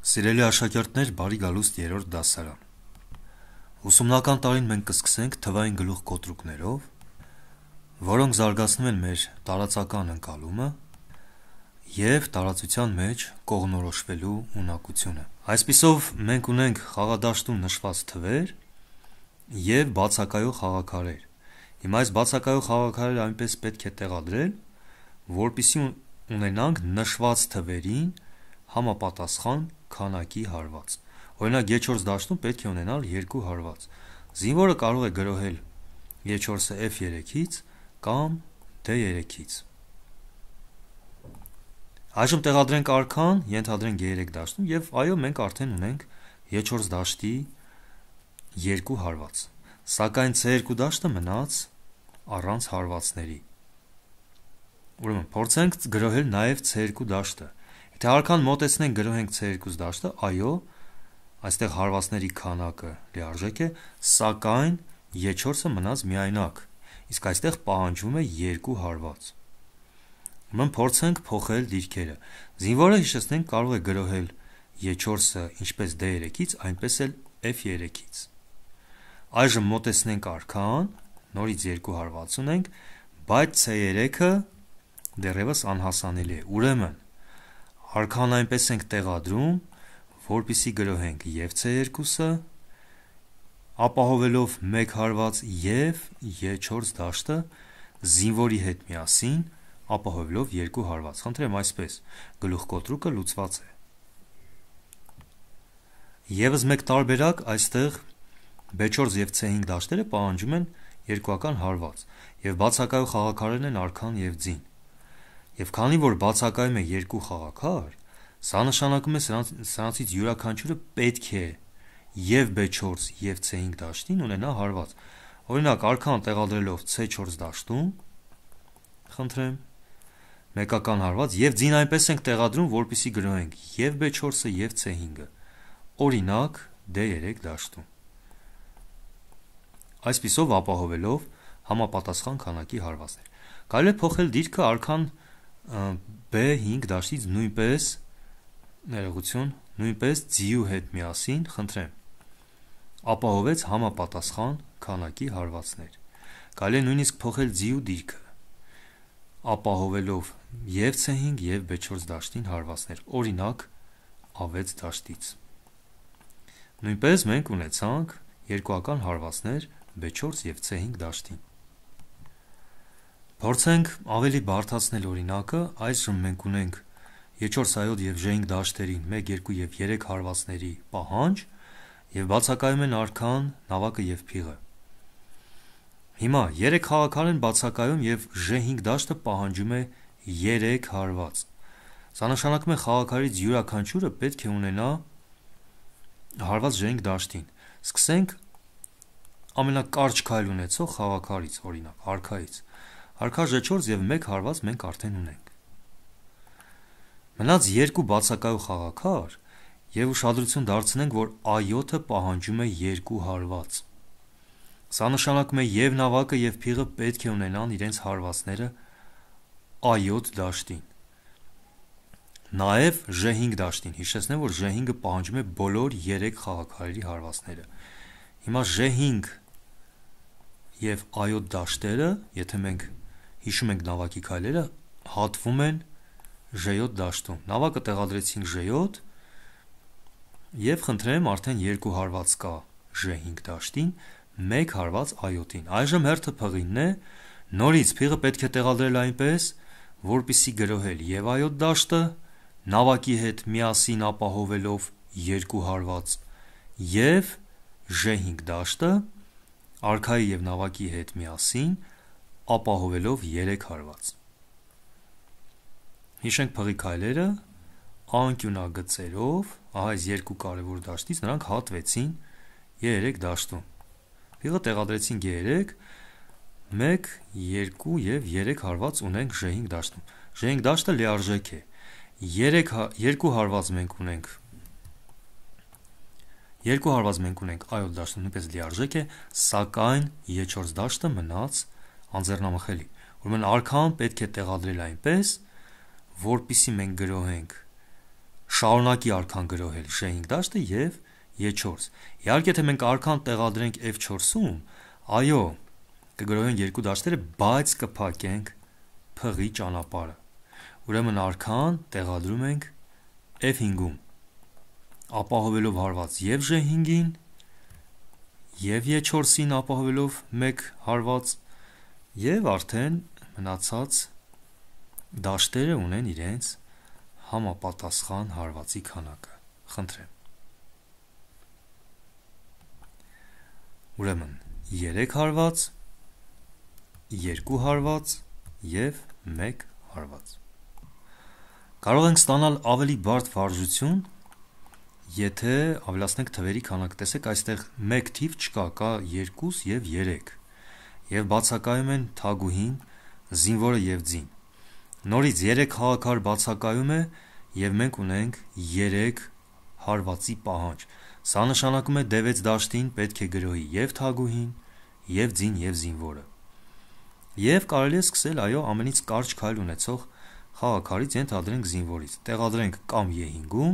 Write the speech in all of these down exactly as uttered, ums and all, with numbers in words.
Սիրելի աշակերտներ, բարի գալուստ երրորդ դասարան։ Ուսումնական տարին մենք կսկսենք թվային գլուխ կոտրուկներով, որոնք զարգացնում են մեր տարածական ընկալումը և տարածության մեջ կողմնորոշվելու ունակությունը։ Այսպիսով մենք ունենք խաղադաշտում նշված թվեր և բացակայող խաղաքարեր։ Հիմա այս բացակայող խաղաքարերը այնպես պետք է տեղադրել, որպեսզի ունենանք նշված թվերին համապատասխան քանակի հարված։ Օրինակ եչորս դաշտում պետք է ունենալ երկու հարված։ Զինվորը կարող է գրոհել եչորսը F երեքից կամ D երեքից։ Այժմ տեղադրենք արքան, ենթադրենք G երեք դաշտում և այո, մենք արդեն ունենք եչորս դաշտի երկու հարված։ Սակայն C երկու դաշտը մնաց առանց հարվածների։ Ուրեմն փորձենք գրոհել նաև C երկու դաշտը։ Եթե արքան մոտեցնենք գրոհենք C երկու դաշտը, այո, այստեղ հարվածների քանակը լիարժեք է, սակայն եչորսը մնաց միայնակ, իսկ այստեղ պահանջվում է երկու հարված։ Ուրեմն փորձենք փոխել դիրքերը։ Զինվորը, հիշեցնենք, կարող է գրոհել եչորսը ինչպես D երեքից, այնպես էլ F երեքից։ Այժմ մոտեցնենք արքան, նորից երկու հարված ունենք, բայց C երեքը դեռևս անհասանելի է։ Ուրեմն արքան այնպես ենք տեղադրում, որպեսզի գրոհենք և C երկուսը, ապահովելով մեկ հարված և եչորս դաշտը զինվորի հետ միասին ապահովելով երկու հարված։ Խնդրեմ այսպես, գլուխ կոտրուկը լուծված է։ Եվս մեկ տարբերակ, այստեղ B չորս և C հինգ դաշտերը պահանջում են երկուական հարված, և բացակայող խաղաքարերն են արքան և ձին։ Եվ քանի որ բացակայում է երկու խաղաքար, սա նշանակում է սրանցից յուրաքանչյուրը պետք է և B չորս և C հինգ դաշտին ունենա հարված։ Օրինակ արքան տեղադրելով C չորս դաշտում, խնդրեմ, մեկական հարված, և ձին այնպես ենք տեղադրում, որպեսզի գրոհենք և B չորսը և C հինգը, օրինակ D երեք դաշտում։ Այսպիսով ապահովելով համապատասխան քանակի հարվածներ։ Կարելի է փոխել դիրքը արքան B հինգ դաշտից նույնպես ներողություն, նույնպես ձիու հետ միասին, խնդրեմ, ապահովեց համապատասխան քանակի հարվածներ։ Կարելի է նույնիսկ փոխել ձիու դիրքը, ապահովելով և C հինգ և B չորս դաշտին հարվածներ, օրինակ A վեց դաշտից։ Նույնպես մենք ունեցանք երկուական հարվածներ B չորս և C հինգ դաշտին։ Փորձենք ավելի բարդացնել օրինակը, այժմ մենք ունենք եչորս այոտ և J հինգ դաշտերին մեկ, երկու և երեք հարվածների պահանջ և բացակայում են արքան, նավակը և փիղը։ Հիմա երեք խաղաքար են բացակայում և J հինգ դաշտը պահանջում է երեք հարված։ Սա նշանակում է խաղաքարից յուրաքանչյուրը պետք է ունենա հարված J հինգ դաշտին։ Սկսենք ամենակարճ քայլ ունեցող խաղաքարից, օրինակ արքայից։ Արքա J չորս և մեկ հարված մենք արդեն ունենք։ Մնաց երկու բացակայող խաղաքար և ուշադրություն դարձնենք, որ A յոթը պահանջում է երկու հարված։ Սա նշանակում է և նավակը և փիղը պետք է ունենան իրենց հարվածները A յոթ դաշտին։ Նաև J հինգ դաշտին, հիշեցնեմ, որ J հինգը պահանջում է բոլոր երեք խաղաքարերի հարվածները։ Հիմա J հինգ և A յոթ դաշտերը, եթե մենք հիշում ենք նավակի քայլերը, հատվում են J յոթ դաշտում։ Նավակը տեղադրեցինք J յոթ և խնդրեմ արդեն երկու հարված կա J հինգ դաշտին, մեկ հարված A յոթին։ Այժմ հերթը փղինն է, նորից փիղը պետք է տեղադրել այնպես, որպեսզի գրոհել և A յոթ դաշտը, նավակի հետ միասին ապահովելով երկու հարված, և J հինգ դաշտը, արքայի և նավակի հետ միասին ապահովելով երեք հարված։ Հիշենք փղի քայլերը, անկյունագծերով, ահա այս երկու կարևոր դաշտից նրանք հատվեցին G երեք դաշտում։ Փիղը տեղադրեցին G երեք, մեկ, երկու և երեք հարված ունենք J հինգ դաշտում։ J հինգ դաշտը լիարժեք է։ երկու հարված մենք ունենք Երկու հարված մենք ունենք A յոթ դաշտում, նույնպես լիարժեք է, սակայն J չորս դաշտը մնաց անձեռնամխելի։ Ուրեմն արքան պետք է տեղադրել այնպես, որպեսզի մենք գրոհենք շարունակի արքան գրոհել Ž հինգ դաշտը եւ J չորս։ Իհարկե եթե մենք արքան տեղադրենք F չորսում, այո, կգրոհեն երկու դաշտերը, բայց կփակենք P-ի ճանապարհը։ Ուրեմն արքան տեղադրում ենք F հինգում, ապահովելով հարված եւ Ž հինգին եւ J չորսին ապահովելով մեկ հարված եւ արդեն մնացած դաշտերը ունեն իրենց համապատասխան հարվածի քանակը։ Խնդրեմ։ Ուրեմն երեք հարված, երկու հարված եւ մեկ հարված։ Կարող ենք ստանալ ավելի բարդ վարժություն, եթե ավելացնենք թվերի քանակը։ Տեսեք, այստեղ մեկ թիվ չկա, կա երկու եւ երեք։ Եվ բացակայում են թագուհին, զինվորը եւ ձին։ Նորից երեք խաղաքար բացակայում է եւ մենք ունենք երեք հարվածի պահանջ։ Սա նշանակում է D վեց դաշտին պետք է գրոհի եւ թագուհին, եւ ձին եւ զինվորը։ Եվ կարելի է սկսել, այո, ամենից կարճ քայլ ունեցող խաղաքարից, ենթադրենք զինվորից։ Տեղադրենք կամ J հինգում,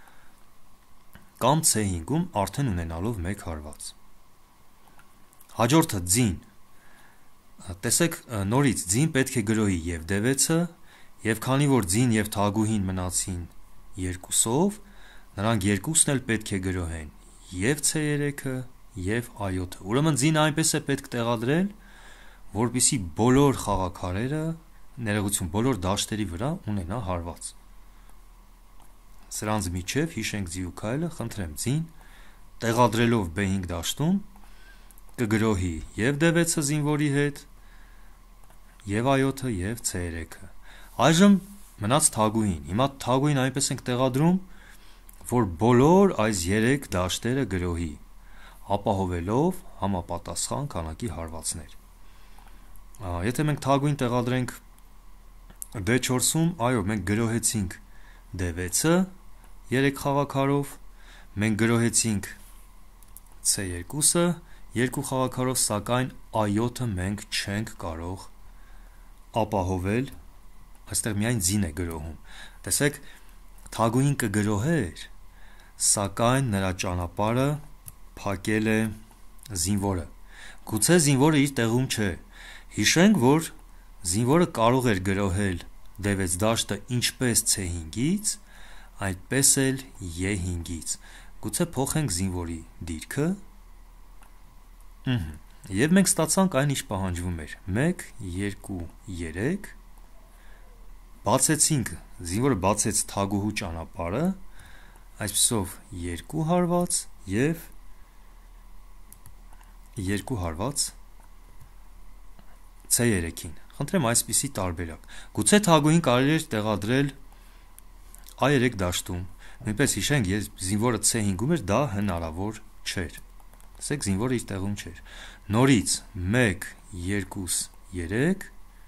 կամ C հինգում, արդեն ունենալով մեկ հարված։ Հաջորդը ձին։ Տեսեք, նորից ձին պետք է գրոհի եւ D վեցը, եւ քանի որ ձին եւ թագուհին մնացին երկուսով, նրանք երկուսն էլ պետք է գրոհեն եւ C երեքը եւ A յոթը։ Ուրեմն ձին այնպես է պետք տեղադրել, որպեսզի բոլոր խաղաքարերը, ներողություն, բոլոր դաշտերի վրա ունենա հարված։ Սրանց միջև հիշենք ձիուքայլը, խնդրեմ, ձին տեղադրելով B հինգ դաշտում կգրոհի եւ D վեցը զինվորի հետ, եւ A յոթը եւ C երեքը։ Այժմ մնաց թագուհին։ Հիմա թագուհին այնպես ենք տեղադրում, որ բոլոր այս երեք դաշտերը գրոհի, ապահովելով համապատասխան քանակի հարվածներ։ Եթե մենք թագուհին տեղադրենք D չորսում, այո, մենք գրոհեցինք D վեցը երեք խաղաքարով, մենք գրոհեցինք C երկուսը երկու խաղաքարով, սակայն A յոթը մենք չենք կարող ապահովել, այստեղ միայն ձին է գրոհում։ Տեսեք, թագուհին կգրոհեր, սակայն նրա ճանապարհը փակել է զինվորը։ Գուցե զինվորը իր տեղում չէ։ Հիշենք, որ զինվորը կարող էր գրոհել D վեց դաշտը ինչպես C հինգից, այդպես էլ J հինգից։ Գուցե փոխենք զինվորի դիրքը։ Եվ մենք ստացանք այն, ինչ պահանջվում էր։ մեկ, երկու, երեք։ Բացեցինք, զինվորը բացեց թագուհու ճանապարհը, այսպիսով երկու հարված եւ երկու հարված C երեքին։ Խնդրեմ այսպիսի տարբերակ։ Գուցե թագուհին կարելի էր տեղադրել A երեք դաշտում։ Նույնպես հիշենք, երբ զինվորը C հինգում էր, դա հնարավոր չէր։ Տեսեք, զինվորը իր տեղում չէր։ Նորից մեկ, երկու, երեք,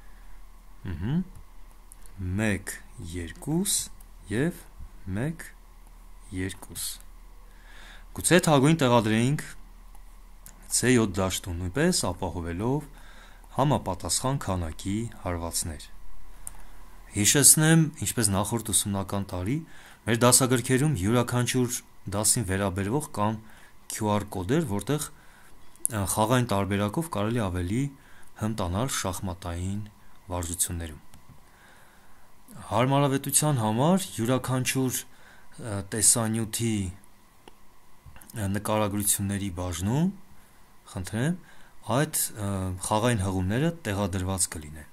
մեկ, երկու եւ մեկ, երկու։ Գուցե թագուհին տեղադրեինք C յոթ դաշտում, նույնպես ապահովելով համապատասխան քանակի հարվածներ։ Հիշեցնեմ, ինչպես նախորդ ուսումնական տարի, մեր դասագրքերում յուրաքանչյուր դասին վերաբերվող կամ Q R կոդեր, որտեղ խաղային տարբերակով կարելի ավելի հմտանալ շախմատային վարժություններում։ Հարմարավետության համար յուրաքանչյուր տեսանյութի նկարագրությունների բաժնում, խնդրեմ, այդ խաղային հղումները տեղադրված կլինեն։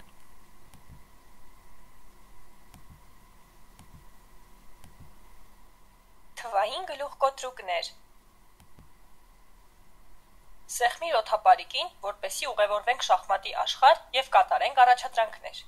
Թվային գլուխկոտրուկներ։ Սեղմիր օդապարիկին, որպեսզի ուղևորվենք շախմատի աշխարհ եւ կատարենք առաջադրանքներ։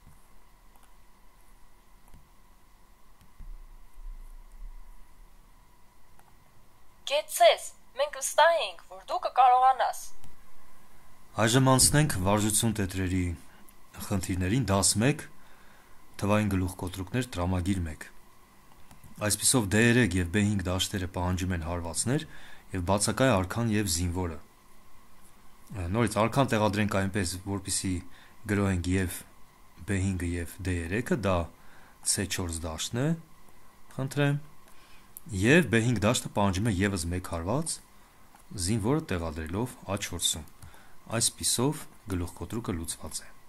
Գեցես, մենք վստահ ենք, որ դու կկարողանաս։ Այժմ անցնենք վարժություն տետրերի խնդիրներին, դաս մեկ, թվային գլուխկոտրուկներ, տրամագիր մեկ։ Այսպիսով D երեք եւ B հինգ դաշտերը պահանջում են հարվածներ եւ բացակայ արքան եւ զինվորը։ Նորից արքան տեղադրենք այնպես, որպեսզի գրոհենք եւ B հինգը եւ D երեքը, դա C չորս դաշտն է, Խնդրեմ։ Եվ B հինգ դաշտը պահանջում է եւս մեկ հարված զինվորը տեղադրելով A չորսում։ Այսպիսով գլուխկոտրուկը լուծված է։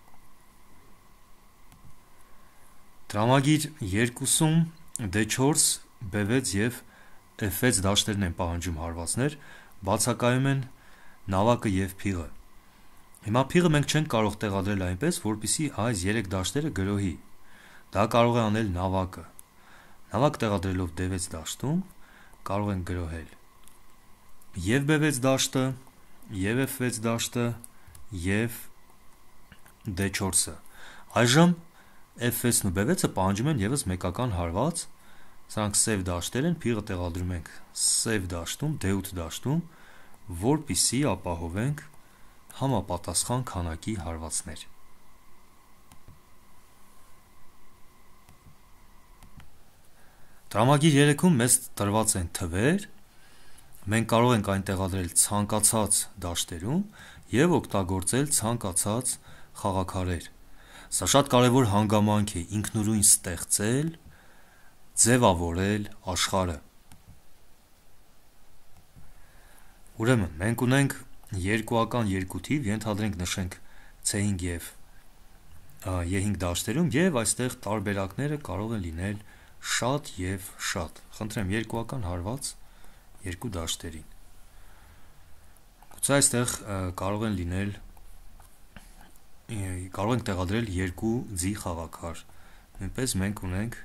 Տրամագիր երկուսում D չորս, B վեց եւ F վեց դաշտերն են պահանջում հարվածներ, բացակայում են նավակը եւ փիղը։ Հիմա փիղը մենք չենք կարող տեղադրել այնպես, որպեսզի այս երեք դաշտերը գրոհի։ Դա կարող է անել նավակը։ Նավակ տեղադրելով D վեց դաշտում կարող են գրոհել եւ B վեց դաշտը, եւ F վեց դաշտը, եւ D չորսը։ Այժմ F վեցն ու B վեցը պահանջում են եւս մեկական հարված, սրանք սև դաշտեր են, փիղը տեղադրում ենք սև դաշտում, D ութ դաշտում, որպեսզի ապահովենք համապատասխան քանակի հարվածներ։ Տրամագիր երեքում մեզ տրված են թվեր, մենք կարող ենք այն տեղադրել ցանկացած դաշտերում եւ օգտագործել ցանկացած խաղաքարեր։ Սա շատ կարևոր հանգամանք է ինքնուրույն ստեղծել, ձևավորել աշխարհը։ Ուրեմն մենք ունենք երկուական երկու թիվ, ենթադրենք նշենք C հինգ եւ E հինգ դաշտերում եւ այստեղ տարբերակները կարող են լինել շատ եւ շատ։ Խնդրեմ երկուական հարված երկու դաշտերին։ Գուցե այստեղ կարող են լինել կարող ենք տեղադրել երկու ձի խաղաքար։ Նույնպես մենք ունենք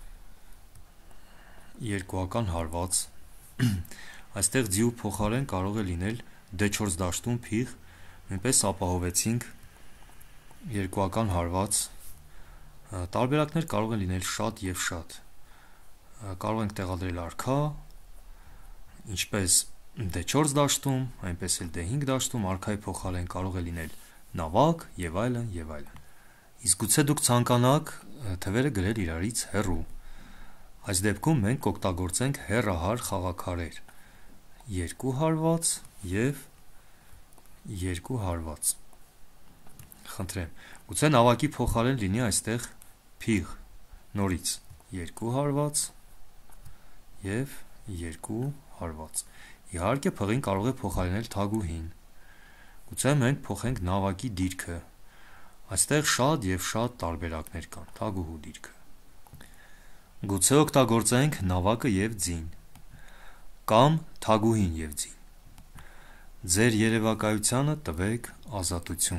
երկուական հարված։ Այստեղ ձիու փոխարեն կարող է լինել D չորս դաշտում փիղ, նույնպես ապահովեցինք երկուական հարված։ Տարբերակներ կարող են լինել շատ եւ շատ։ Կարող ենք տեղադրել արքա, ինչպես D չորս դաշտում, այնպես էլ D հինգ դաշտում, արքայի փոխարեն կարող է լինել նավակ եւ այլն եւ այլն։ Իսկ գուցե դուք ցանկանաք թվերը գրել իրարից հեռու։ Այս դեպքում մենք կօգտագործենք հեռահար խաղաքարեր։ Երկու հարված եւ երկու հարված։ Խնդրեմ, գուցե նավակի փոխարեն լինի այստեղ փիղ, նորից երկու հարված եւ երկու հարված։ Իհարկե փղին կարող է փոխարինել թագուհին։ Գուցե մենք փոխենք նավակի դիրքը։ Այստեղ շատ եւ շատ տարբերակներ կան, թագուհու դիրքը։ Գուցե օգտագործենք նավակը եւ ձին, կամ թագուհին եւ ձին։ Ձեր երևակայությանը տվեք ազատություն։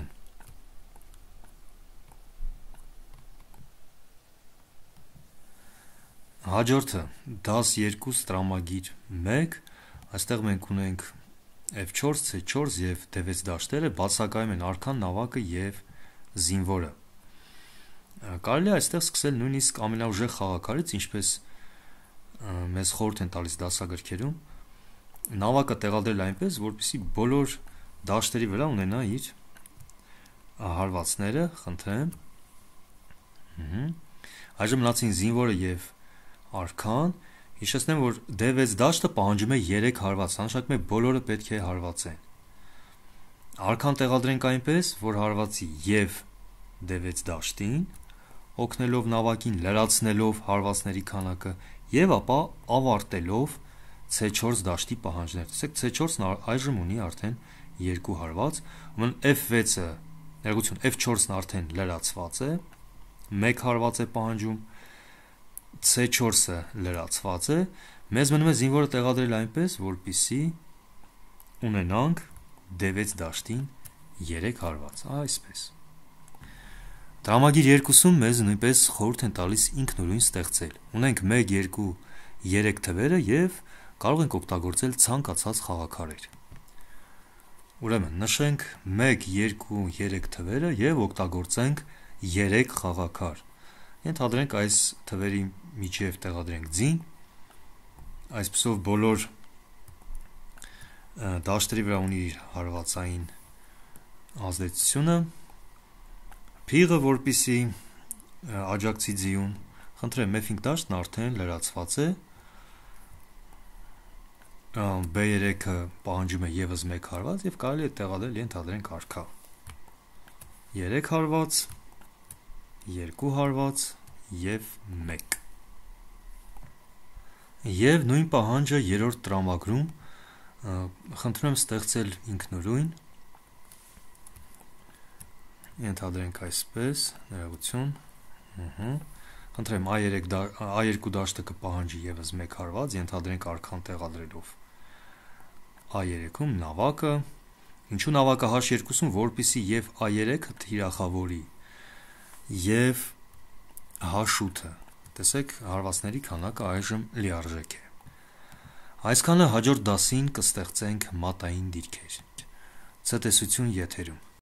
Հաջորդը դաս երկու տրամագիր մեկ, այստեղ մենք ունենք F չորս, C չորս եւ D վեց դաշտերը, բացակայում են արքան, նավակը եւ զինվորը։ Կարելի է այստեղ սկսել նույնիսկ ամենաուժեղ խաղաքարից, ինչպես մեզ խորհուրդ են տալիս դասագրքերում, նավակը տեղադրել այնպես, որպեսզի բոլոր դաշտերի վրա ունենա իր հարվածները, խնդրեմ։ Այժմ մնացին զինվորը եւ արքան։ Հիշեցնեմ, որ D վեց դաշտը պահանջում է երեք հարված, նշանակում է բոլորը պետք է հարվածեն։ Արքան տեղադրենք այնպես, որ հարվածի եւ D վեց դաշտին, օգնելով նավակին լրացնելով հարվածների քանակը եւ ապա ավարտելով C չորս դաշտի պահանջները։ Տեսեք, C չորսն այժմ ունի արդեն երկու հարված, ուրեմն F վեցը, ներողություն, F չորսն արդեն լրացված է, մեկ հարված է պահանջում, C չորսը լրացված է, մեզ մնում է զինվորը տեղադրել այնպես, որպեսզի ունենանք D վեց դաշտին երեք հարված, այսպես։ Տրամագիր երկուսում մեզ նույնպես խորհուրդ են տալիս ինքնուրույն ստեղծել։ Ունենք մեկ, երկու, երեք թվերը եւ կարող ենք օգտագործել ցանկացած խաղաքարեր։ Ուրեմն նշենք մեկ, երկու, երեք թվերը եւ օգտագործենք երեք խաղաքար։ Ենթադրենք այս թվերի միջև տեղադրենք ձին, այսպիսով բոլոր դաշտերի վրա ունի իր հարվածային ազդեցությունը, փիղը որպեսզի աջակցի ձիուն, խնդրեմ F հինգ դաշտն արդեն լրացված է, B երեքը պահանջում է եւս մեկ հարված եւ կարելի է տեղադրել ենթադրենք արքա։ երեք հարված, երկու հարված եւ մեկ։ Եվ նույն պահանջը երրորդ տրամագրում խնդրում եմ ստեղծել ինքնուրույն, ենթադրենք այսպես, ներողություն, խնդրեմ ա երկու դաշտը կպահանջի ևս մեկ հարված, ենթադրենք արքան տեղադրելով ա երեքում նավակը, ինչու նավակը հաշ երկուսում, որպեսզի և ա երեքը թիրախավորի և հաշ ութը, տեսեք հարվածների քանակը այժմ լիարժեք է։ Այսքանը հաջորդ դասին կստեղծենք մատային դիրքեր։ Ցտեսություն եթերում։